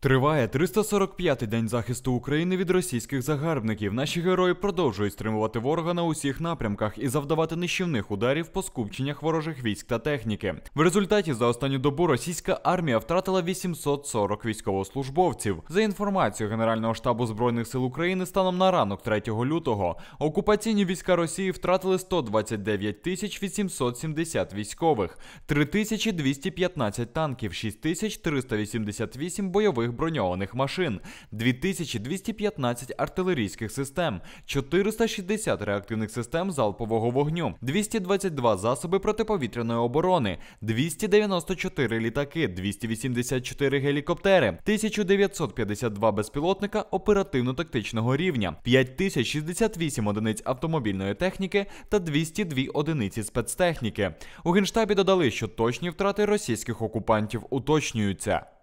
Триває 345-й день захисту України від російських загарбників. Наші герої продовжують стримувати ворога на усіх напрямках і завдавати нищівних ударів по скупченнях ворожих військ та техніки. В результаті за останню добу російська армія втратила 840 військовослужбовців. За інформацією Генерального штабу Збройних сил України, станом на ранок 3 лютого окупаційні війська Росії втратили 129 870 військових, 3215 танків, 6388 бойових броньованих машин, 2215 артилерійських систем, 460 реактивних систем залпового вогню, 222 засоби протиповітряної оборони, 294 літаки, 284 гелікоптери, 1952 безпілотника оперативно-тактичного рівня, 5068 одиниць автомобільної техніки та 202 одиниці спецтехніки. У Генштабі додали, що точні втрати російських окупантів уточнюються.